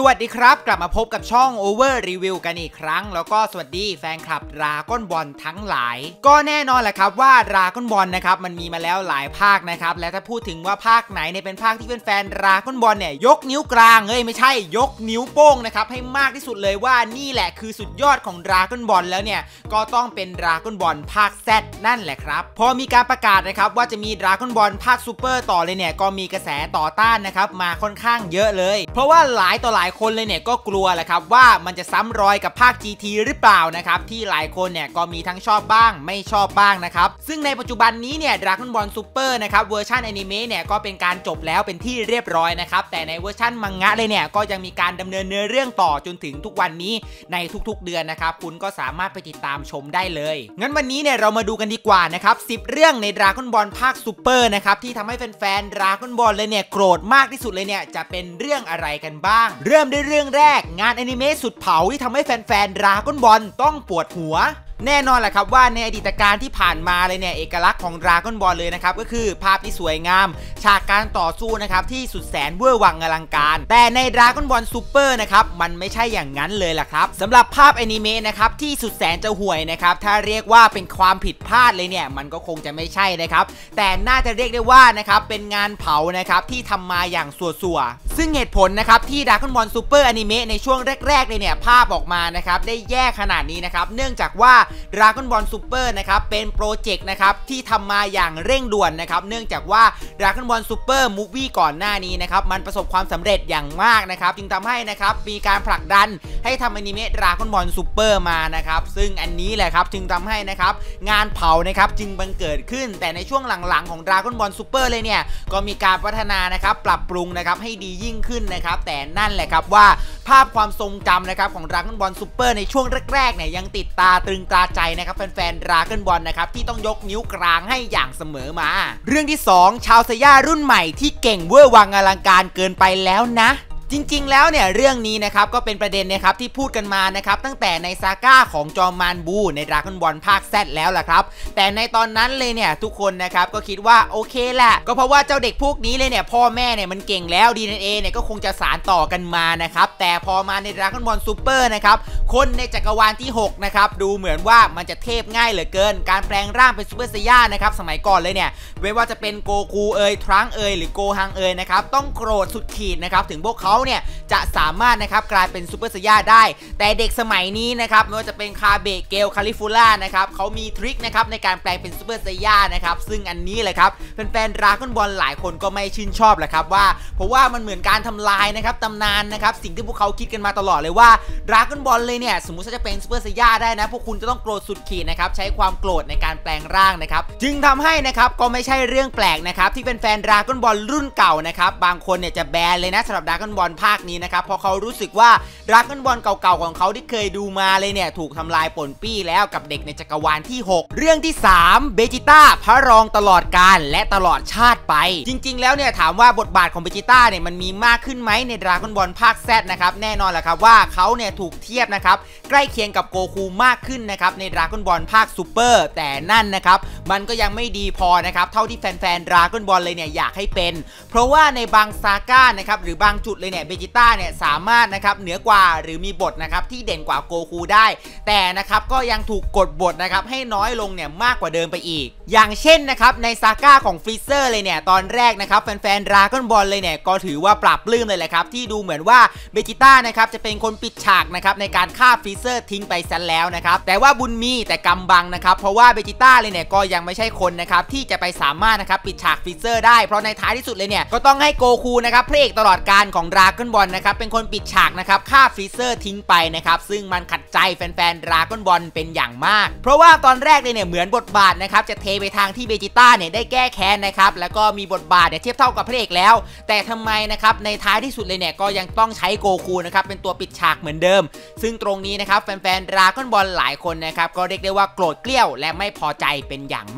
วัสดีครับกลับมาพบกับช่อง Over Review กันอีกครั้งแล้วก็สวัสดีแฟนคลับดราก้อนบอลทั้งหลายก็แน่นอนแหละครับว่าดราก้อนบอลนะครับมันมีมาแล้วหลายภาคนะครับและถ้าพูดถึงว่าภาคไหนเนี่ยเป็นภาคที่เป็นแฟนดราก้อนบอลเนี่ยยกนิ้วกลางไม่ใช่ยกนิ้วโป้งนะครับให้มากที่สุดเลยว่านี่แหละคือสุดยอดของดราก้อนบอลแล้วเนี่ยก็ต้องเป็นดราก้อนบอลภาค Z นั่นแหละครับพอมีการประกาศนะครับว่าจะมีดราก้อนบอลภาคซูเปอร์ต่อเลยเนี่ยก็มีกระแสต่อต้านนะครับมาค่อนข้างเยอะเลยเพราะว่าหลายต่อหลายคนเลยเนี่ยก็กลัวแหละครับว่ามันจะซ้ำรอยกับภาค GT หรือเปล่านะครับที่หลายคนเนี่ยก็มีทั้งชอบบ้างไม่ชอบบ้างนะครับซึ่งในปัจจุบันนี้เนี่ย Dragon Ball Super นะครับเวอร์ชันอนิเมะเนี่ยก็เป็นการจบแล้วเป็นที่เรียบร้อยนะครับแต่ในเวอร์ชันมังงะเลยเนี่ยก็ยังมีการดำเนินเนื้อเรื่องต่อจนถึงทุกวันนี้ในทุกๆเดือนนะครับคุณก็สามารถไปติดตามชมได้เลยงั้นวันนี้เนี่ยเรามาดูกันดีกว่านะครับ10เรื่องใน Dragon Ball ภาค Super นะครับที่ทำให้แฟนๆ Dragon Ball เลยเนี่ยโกรธมากที่สุดเลยเนี่ยจะเป็นเรื่องอะไรกันบ้างเริ่มด้วยเรื่องแรกงานอนิเมะสุดเผาที่ทำให้แฟนๆ Dragon Ball ต้องปวดหัวแน่นอนแหละครับว่าในอดีตการที่ผ่านมาเลยเนี่ยเอกลักษณ์ของ Dragon Ball เลยนะครับก็คือภาพที่สวยงามฉากการต่อสู้นะครับที่สุดแสนเวอร์วังอลังการแต่ใน Dragon Ball Super นะครับมันไม่ใช่อย่างนั้นเลยล่ะครับสำหรับภาพอนิเมะนะครับที่สุดแสนจะห่วยนะครับถ้าเรียกว่าเป็นความผิดพลาดเลยเนี่ยมันก็คงจะไม่ใช่นะครับแต่น่าจะเรียกได้ว่านะครับเป็นงานเผานะครับที่ทำมาอย่างสัวๆซึ่งเหตุผลนะครับที่ Dragon Ball Super อนิเมะในช่วงแรกๆเลยเนี่ยภาพออกมานะครับได้แย่ขนาดนี้นะครับเนื่องจากว่าDragon Ball Super นะครับเป็นโปรเจกต์นะครับที่ทำมาอย่างเร่งด่วนนะครับเนื่องจากว่า Dragon Ball Super Movie ก่อนหน้านี้นะครับมันประสบความสำเร็จอย่างมากนะครับจึงทำให้นะครับมีการผลักดันให้ทำอนิเมะ Dragon Ball Super มานะครับซึ่งอันนี้แหละครับจึงทำให้นะครับงานเผานะครับจึงบังเกิดขึ้นแต่ในช่วงหลังๆของ Dragon Ball Super เลยเนี่ยก็มีการพัฒนานะครับปรับปรุงนะครับให้ดียิ่งขึ้นนะครับแต่นั่นแหละครับว่าภาพความทรงจำนะครับของ Dragon Ball Super ในช่วงแรกๆเนี่ยยังติดตาตรึงตราใจนะครับแฟนๆ Dragon Ball นะครับที่ต้องยกนิ้วกลางให้อย่างเสมอมาเรื่องที่2ชาวไซย่ารุ่นใหม่ที่เก่งเวอร์วังอลังการเกินไปแล้วนะจริงๆแล้วเนี่ยเรื่องนี้นะครับก็เป็นประเด็นนะครับที่พูดกันมานะครับตั้งแต่ในซาก้าของจอมมารบูใน Dragon Ball ภาค Z แล้วล่ะครับแต่ในตอนนั้นเลยเนี่ยทุกคนนะครับก็คิดว่าโอเคแหละก็เพราะว่าเจ้าเด็กพวกนี้เลยเนี่ยพ่อแม่เนี่ยมันเก่งแล้ว DNA เนี่ยก็คงจะสานต่อกันมานะครับแต่พอมาใน Dragon Ball Super นะครับคนในจักรวาลที่6นะครับดูเหมือนว่ามันจะเทพง่ายเหลือเกินการแปลงร่างเป็นซูเปอร์ไซย่านะครับสมัยก่อนเลยเนี่ยไม่ว่าจะเป็นโกคูทรังหรือโกฮังนะครับต้องโกรธสุดขีดนะครับถึงพวกเขาเนี่ยจะสามารถนะครับกลายเป็นซูเปอร์ไซย่าได้แต่เด็กสมัยนี้นะครับไม่ว่าจะเป็นคาเบะเกลคาลิฟูล่านะครับเขามีทริคนะครับในการแปลงเป็นซูเปอร์ไซย่านะครับซึ่งอันนี้แหละครับแฟนๆ Dragon Ball หลายคนก็ไม่ชื่นชอบแหละครับว่าเพราะว่ามันเหมือนการทำลายนะครับตำนานนะครับสิ่งที่พวกเขาคิดกันมาตลอดเลยว่า Dragon Ball เลยเนี่ยสมมุติจะเป็นซูเปอร์ไซย่าได้นะพวกคุณจะต้องโกรธสุดขีดนะครับใช้ความโกรธในการแปลงร่างนะครับจึงทำให้นะครับก็ไม่ใช่เรื่องแปลกนะครับที่แฟนๆ Dragon Ball รุ่นเก่านะครับบางคนเนี่ยจะแบนเลยนะสำหรับ Dragon Ball ภาคนี้นะครับเพราะเขารู้สึกว่า Dragon Ball เก่าๆของเขาที่เคยดูมาเลยเนี่ยถูกทำลายป่นปี้แล้วกับเด็กในจักรวาลที่6เรื่องที่3เบจิต้าพระรองตลอดกาลและตลอดชาติไปจริงๆแล้วเนี่ยถามว่าบทบาทของเบจิต้าเนี่ยมันมีมากขึ้นไหมใน Dragon Ball ภาค Z นะครับแน่นอนแหละครับว่าเขาเนี่ยถูกเทียบนะครับใกล้เคียงกับโกคูมากขึ้นนะครับใน Dragon Ball ภาค Super แต่นั่นนะครับมันก็ยังไม่ดีพอนะครับเท่าที่แฟนๆ Dragon Ball เลยเนี่ยอยากให้เป็นเพราะว่าในบางซาก้านะครับหรือบางจุดเลยเนี่ยเบจิต้าเนี่ยสามารถนะครับเหนือกว่าหรือมีบทนะครับที่เด่นกว่าโกคูได้แต่นะครับก็ยังถูกกดบทนะครับให้น้อยลงเนี่ยมากกว่าเดิมไปอีกอย่างเช่นนะครับในซาก้าของฟรีเซอร์เลยเนี่ยตอนแรกนะครับแฟนๆ Dragon Ball เลยเนี่ยก็ถือว่าปรับปลื้มเลยแหละครับที่ดูเหมือนว่าเบจิต้านะครับจะเป็นคนปิดฉากนะครับในการฆ่าฟรีเซอร์ทิ้งไปซะแล้วนะครับแต่ว่าบุญมีแต่กำบังนะครับเพราะว่าเบจิต้าเลยเนี่ยก็ยังไม่ใช่คนนะครับที่จะไปสามารถนะครับปิดฉากฟรีเซอร์ได้เพราะในท้ายที่สุดเลยเนี่ยก็ต้องให้โกคูนะครับพระเอกตลอดกาลของ Dragon Ball นะครับเป็นคนปิดฉากนะครับฆ่าฟรีเซอร์ทิ้งไปนะครับซึ่งมันขัดใจแฟนๆ Dragon Ball เป็นอย่างมากเพราะว่าตอนแรกเนี่ยเหมือนบทบาทนะครับจะเทไปทางที่เบจิต้าเนี่ยได้แก้แค้นนะครับแล้วก็มีบทบาทเนี่ยเทียบเท่ากับพระเอกแล้วแต่ทำไมนะครับในท้ายที่สุดเลยเนี่ยก็ยังต้องใช้โกคูนะครับเป็นตัวปิดฉากเหมือนเดิมซึ่งตรงนี้นะครับแฟนๆ Dragon Ball หลายคนนะครับก็เรียกได้ว่าโกรธเกลี้ยวและไม่พอใจเป็นอย่างมาก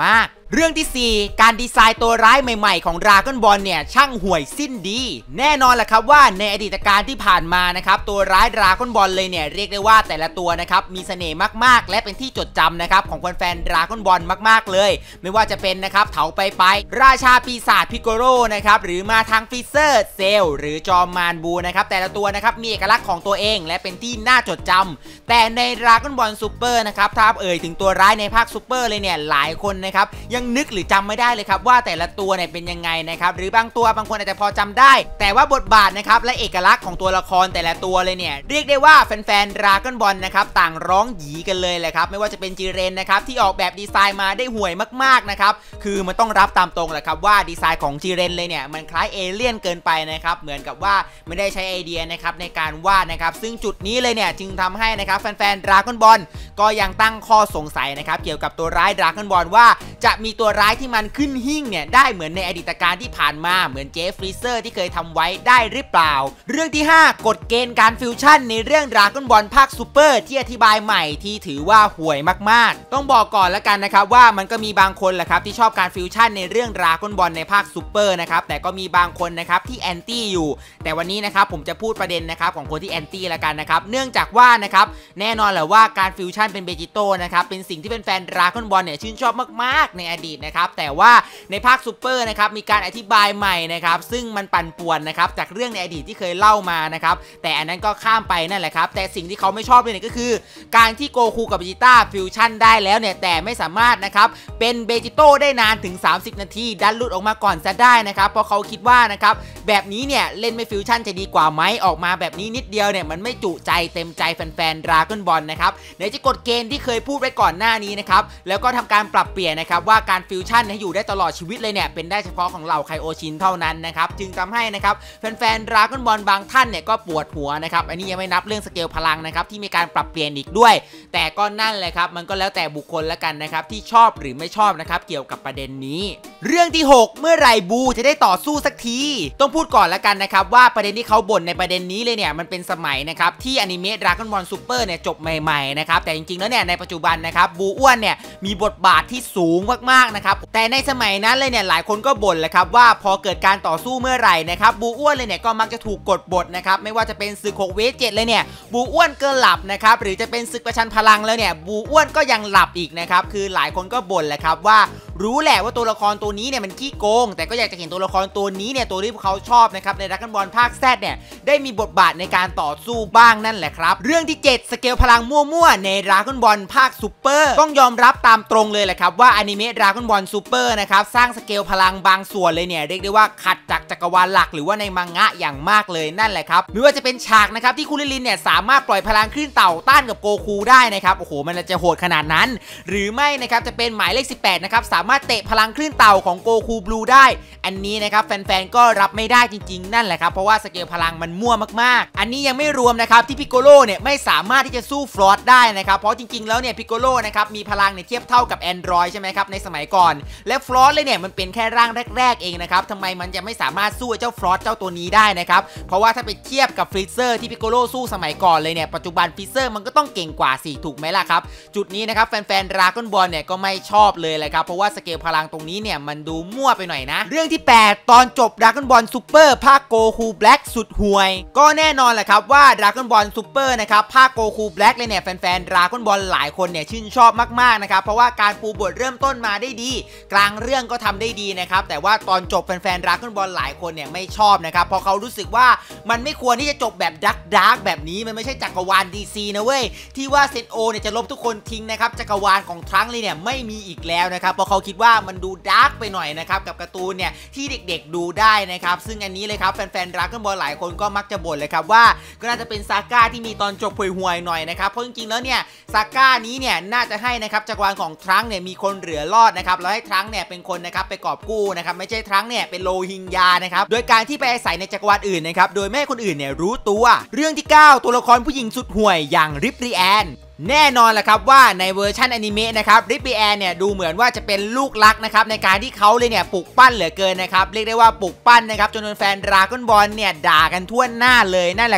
เรื่องที่ 4การดีไซน์ตัวร้ายใหม่ๆของ Dragon Ball เนี่ยช่างห่วยสิ้นดีแน่นอนแหละครับว่าในอดีตการที่ผ่านมานะครับตัวร้าย Dragon Ball เลยเนี่ยเรียกได้ว่าแต่ละตัวนะครับมีเสน่ห์มากๆและเป็นที่จดจำนะครับของแฟนๆ Dragon Ball มากๆเลยไม่ว่าจะเป็นนะครับเถาไปราชาปีศาจพิโกโรนะครับหรือมาทางฟรีเซอร์เซลหรือจอมมารบูนะครับแต่ละตัวนะครับมีเอกลักษณ์ของตัวเองและเป็นที่น่าจดจำแต่ใน Dragon Ball Super นะครับถ้าเอ่ยถึงตัวร้ายในภาค Super เลยเนี่ยหลายคนนะครับยังนึกหรือจำไม่ได้เลยครับว่าแต่ละตัวเนี่ยเป็นยังไงนะครับหรือบางคนอาจจะพอจำได้แต่ว่าบทบาทนะครับและเอกลักษณ์ของตัวละครแต่ละตัวเลยเนี่ยเรียกได้ว่าแฟนๆ Dragon Ball นะครับต่างร้องหยีกันเลยแหละครับไม่ว่าจะเป็นจิเรนนะครับที่ออกแบบดีไซน์มาได้ห่วยมากๆนะครับคือมันต้องรับตามตรงแหละครับว่าดีไซน์ของจิเรนเลยเนี่ยมันคล้ายเอเลี่ยนเกินไปนะครับเหมือนกับว่าไม่ได้ใช้ไอเดียนะครับในการวาดนะครับซึ่งจุดนี้เลยเนี่ยจึงทำให้นะครับแฟนๆ Dragon Ball ก็ยังตั้งข้อสงสัยนะครับเกี่ยวกับตัวร้าย Dragon Ball ว่าจะมีตัวร้ายที่มันขึ้นหิ้งเนี่ยได้เหมือนในอดีตการที่ผ่านมาเหมือนเจฟฟรีเซอร์ที่เคยทำไว้ได้หรือเปล่าเรื่องที่ 5กฎเกณฑ์การฟิวชั่นในเรื่อง Dragon Ball ภาคซูเปอร์ที่อธิบายใหม่ที่ถือว่าห่วยมากๆต้องบอกก่อนแล้วกันนะครับว่ามันก็มีบางคนแหละครับที่ชอบการฟิวชั่นในเรื่อง Dragon Ball ในภาคซูเปอร์นะครับแต่ก็มีบางคนนะครับที่แอนตี้อยู่แต่วันนี้นะครับผมจะพูดประเด็นนะครับของคนที่แอนตี้ละกันนะครับเนื่องจากว่านะครับแน่นอนแหละว่าการฟิวชั่นเป็นเบจิโต้นะครับเป็นสิ่งที่เป็นแฟน Dragon Ball เนี่ยชื่นชอบมากๆในอดีตนะครับแต่ว่าในภาคซูเปอร์นะครับมีการอธิบายใหม่นะครับซึ่งมันปั่นป่วนนะครับจากเรื่องในอดีตที่เคยเล่ามานะครับแต่อันนั้นก็ข้ามไปนั่นแหละครับแต่สิ่งที่เขาไม่ชอบเลยเนี่ยก็คือการที่โกคูกับเบจิต้าฟิวชั่นได้แล้วเนี่ยแต่ไม่สามารถนะครับเป็นเบจิโต้ได้นานถึง30นาทีดันหลุดออกมาก่อนซะได้นะครับเพราะเขาคิดว่านะครับแบบนี้เนี่ยเล่นไม่ฟิวชั่นจะดีกว่าไหมออกมาแบบนี้นิดเดียวเนี่ยมันไม่จุใจเต็มใจแฟนๆ Dragon Ball นะครับเดี๋ยวจะกดเกณฑ์ที่เคยพูดไว้ก่อนหน้านี้นะครับแล้วก็ทำการปรับเปลี่ยนนะครับว่าการฟิวชั่นให้อยู่ได้ตลอดชีวิตเลยเนี่ยเป็นได้เฉพาะของเหล่าไคโอชินเท่านั้นนะครับจึงทำให้นะครับแฟนๆ Dragon Ball บางท่านเนี่ยก็ปวดหัวนะครับอันนี้ยังไม่นับเรื่องสเกลพลังนะครับที่มีการปรับเปลี่ยนอีกด้วยแต่ก็นั่นแหละครับมันก็แล้วแต่บุคคลละกันนะครับที่ชอบหรือไม่ชอบนะครับเกี่ยวกับประเด็นนี้เรื่องที่ 6เมื่อไหร่บูจะได้ต่อสู้สักทีต้องพูดก่อนละกันนะครับว่าประเด็นที่เขาบ่นในประเด็นนี้เลยเนี่ยมันเป็นสมัยนะครับที่อนิเมะ Dragon Ball Super เนี่ยจบใหม่ๆนะครับแต่จริงๆแล้วเนี่ยในปัจจุบันนะครับบูอ้วนเนี่ยมีบทบาทที่สูงมากๆนะครับแต่ในสมัยนั้นเลยเนี่ยหลายคนก็บ่นแหละครับว่าพอเกิดการต่อสู้เมื่อไหร่นะครับบูอ้วนเลยเนี่ยก็มักจะถูกกดบทนะครับไม่ว่าจะเป็นศึก6 vs 7เลยเนี่ยบูอ้วนก็หลับนะครับหรือจะเป็นศึกประชันพลังแล้วเนี่ยบูอ้วนก็ยังหลับอีกนะครับคือหลายคนก็บ่นแหละครับว่ารู้แหละว่าตัวละครตัวนี้เนี่ยมันขี้โกงแต่ก็อยากจะเห็นตัวละครตัวนี้เนี่ยตัวที่พวกเขาชอบนะครับใน Dragon Ball ภาค Z เนี่ยได้มีบทบาทในการต่อสู้บ้างนั่นแหละครับเรื่องที่ 7สเกลพลังมั่วๆใน Dragon Ball ภาค Super ต้องยอมรับตามตรงเลยแหละครับว่าอนิเมะ Dragon Ball Super นะครับสร้างสเกลพลังบางส่วนเลยเนี่ยเรียกได้ว่าขัดจากจักรวาลหลักหรือว่าในมังงะอย่างมากเลยนั่นแหละครับไม่ว่าจะเป็นฉากนะครับที่คุริลินเนี่ยสามารถปล่อยพลังคลื่นเต่าต้านกับโกคูได้นะครับโอ้โหมันจะโหดขนาดนั้นหรือไม่นะครับจะเป็นหมายเลข18นะครับสามารถเตะพลังคลื่นเต่าของโกคูบลูได้อันนี้นะครับแฟนๆก็รับไม่ได้จริงๆนั่นแหละครับเพราะว่าสเกลพลังมันมั่วมากๆอันนี้ยังไม่รวมนะครับที่พิโกโลเนี่ยไม่สามารถที่จะสู้ฟลอสได้นะครับเพราะจริงๆแล้วเนี่ยพิโกโลนะครับมีพลังเนี่ยเทียบเท่ากับ Android ใช่ไหมครับในสมัยก่อนและฟลอสเลยเนี่ยมันเป็นแค่ร่างแรกๆเองนะครับทำไมมันจะไม่สามารถสู้เจ้าฟลอสเจ้าตัวนี้ได้นะครับเพราะว่าถ้าไปเทียบกับฟรีเซอร์ที่พิโกโลสู้สมัยก่อนเลยเนี่ยปัจจุบันฟรีเซอร์มันก็ต้องเก่งกว่าสิถูกไหมล่ะครับจุดนี้นะครับแฟนๆ Dragon Ball เนี่ยก็ไม่ชอบเลยแหละครับเพราะว่าสเกลพลังตรงนี้เนี่ยมันดูมั่วไปหน่อยนะเรื่องที่ 8ตอนจบ Dragon Ball Super ภาคโกคูแบล็กสุดห่วยก็แน่นอนแหละครับว่า Dragon Ball Super นะครับภาคโกคูแบล็กเลยเนี่ยแฟนๆ Dragon Ball หลายคนเนี่ยชื่นชอบมากๆนะครับเพราะว่าการปูบทเริ่มต้นมาได้ดีกลางเรื่องก็ทำได้ดีนะครับแต่ว่าตอนจบแฟนๆ Dragon Ball หลายคนเนี่ยไม่ชอบนะครับเพราะเขารู้สึกว่ามันไม่ควรที่จะจบแบบดาร์กแบบนี้มันไม่ใช่จักรวาล DC นะเว้ยที่ว่าเซนโอเนี่ยจะลบทุกคนทิ้งนะครับจักรวาลของทรังเลยเนี่ยไม่มีอีกแล้วนะครับเพราะเขาคิดว่ามันดูดาร์กไปหน่อยนะครับกับการ์ตูนเนี่ยที่เด็กๆดูได้นะครับซึ่งอันนี้เลยครับแฟนๆ Dragon Ball หลายคนก็มักจะบ่นเลยครับว่าก็น่าจะเป็นซาก้าที่มีตอนจบห่วยๆหน่อยนะครับเพราะจริงๆแล้วเนี่ยซาก้านี้เนี่ยน่าจะให้นะครับจักรวาลของทรังเนี่ยมีคนเหลือรอดนะครับแล้วให้ทรังเนี่ยเป็นคนนะครับไปกอบกู้นะครับไม่ใช่ทรังเนี่ยเป็นโลหิงญานะครับโดยการที่ไปอาศัยในจักรวาลอื่นนะครับโดยไม่ให้คนอื่นเนี่ยรู้ตัวเรื่องที่ 9ตัวละครผู้หญิงสุดห่วยอย่างริปรีแอนแน่นอนแหละครับว่าในเวอร์ชันอนิเมะนะครับริปปี้แอนเนี่ยดูเหมือนว่าจะเป็นลูกรักนะครับในการที่เขาเลยเนี่ยปลุกปั้นเหลือเกินนะครับเรียกได้ว่าปลุกปั้นนะครับจนแฟน Dragon Ball เนี่ยด่ากันทั่วหน้าเลยนั่นแหละครับ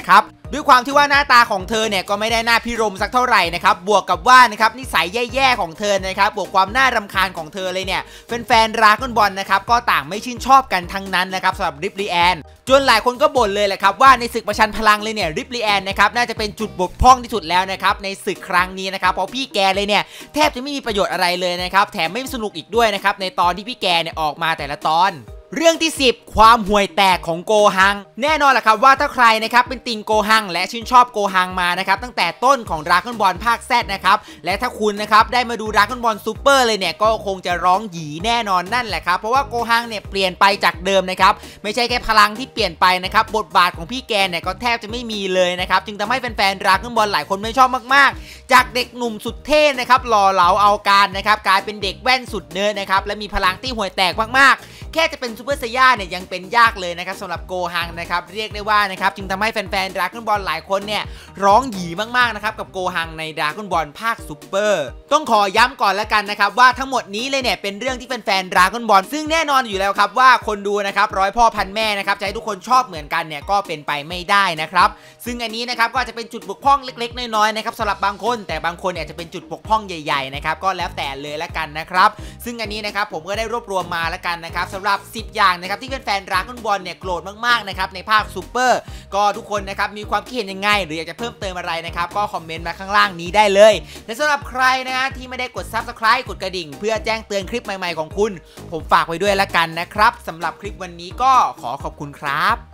ด้วยความที่ว่าหน้าตาของเธอเนี่ยก็ไม่ได้น่าพิรมสักเท่าไหร่นะครับบวกกับว่านะครับนิสัยแย่ๆของเธอนะครับบวกความน่ารำคาญของเธอเลยเนี่ยแฟนๆดราก้อนบอลนะครับก็ต่างไม่ชื่นชอบกันทั้งนั้นนะครับสำหรับริปลีแอนจนหลายคนก็บ่นเลยแหละครับว่าในศึกประชันพลังเลยเนี่ยริปลีแอนนะครับน่าจะเป็นจุดบกพร่องที่สุดแล้วนะครับในศึกครั้งนี้นะครับเพราะพี่แกเลยเนี่ยแทบจะไม่มีประโยชน์อะไรเลยนะครับแถมไม่สนุกอีกด้วยนะครับในตอนที่พี่แกเนี่ยออกมาแต่ละตอนเรื่องที่ 10ความห่วยแตกของโกฮังแน่นอนแหละครับว่าถ้าใครนะครับเป็นติงโกฮังและชื่นชอบโกฮังมานะครับตั้งแต่ต้นของดราก้อนบอลภาค Z นะครับและถ้าคุณนะครับได้มาดูดราก้อนบอลซูเปอร์เลยเนี่ยก็คงจะร้องหยีแน่นอนนั่นแหละครับเพราะว่าโกฮังเนี่ยเปลี่ยนไปจากเดิมนะครับไม่ใช่แค่พลังที่เปลี่ยนไปนะครับบทบาทของพี่แกเนี่ยก็แทบจะไม่มีเลยนะครับจึงทำให้แฟนๆดราก้อนบอลหลายคนไม่ชอบมากๆจากเด็กหนุ่มสุดเท่นะครับหล่อเหลาเอาการนะครับกลายเป็นเด็กแว่นสุดเนิร์ดนะครับและมีพลังที่ห่วยแตกมากๆแค่จะเป็นซูเปอร์ไซย่าเนี่ยยังเป็นยากเลยนะครับสำหรับโกฮังนะครับเรียกได้ว่านะครับจึงทำให้แฟนๆดราก้อนบอลหลายคนเนี่ยร้องหยีมากๆนะครับกับโกฮังในดราก้อนบอลภาคซูเปอร์ต้องขอย้ำก่อนแล้วกันนะครับว่าทั้งหมดนี้เลยเนี่ยเป็นเรื่องที่แฟนๆดราก้อนบอลซึ่งแน่นอนอยู่แล้วครับว่าคนดูนะครับร้อยพ่อพันแม่นะครับจะให้ทุกคนชอบเหมือนกันเนี่ยก็เป็นไปไม่ได้นะครับซึ่งอันนี้นะครับก็จะเป็นจุดบกพร่องเล็กๆน้อยๆนะครับสำหรับบางคนแต่บางคนเนี่ยจะเป็นจุดบกพร่องใหญ่ๆนะครับก็แล้วแต่เลยละกันนะครับซึ่งอันนี้นะครับผมก็ได้รวบรวมมาละกันนะครับสำหรับ10อย่างนะครับที่แฟนๆดราก้อนบอลเนี่ยโกรธมากๆนะครับในภาคซูเปอร์ก็ทุกคนนะครับมีความคิดเห็นยังไงหรืออยากจะเพิ่มเติมอะไรนะครับก็คอมเมนต์มาข้างล่างนี้ได้เลยและสำหรับใครนะฮะที่ไม่ได้กด Subscribe กดกระดิ่งเพื่อแจ้งเตือนคลิปใหม่ๆของคุณผมฝากไว้ด้วยละกันนะครับสำหรับคลิปวันนี้ก็ขอขอบคุณครับ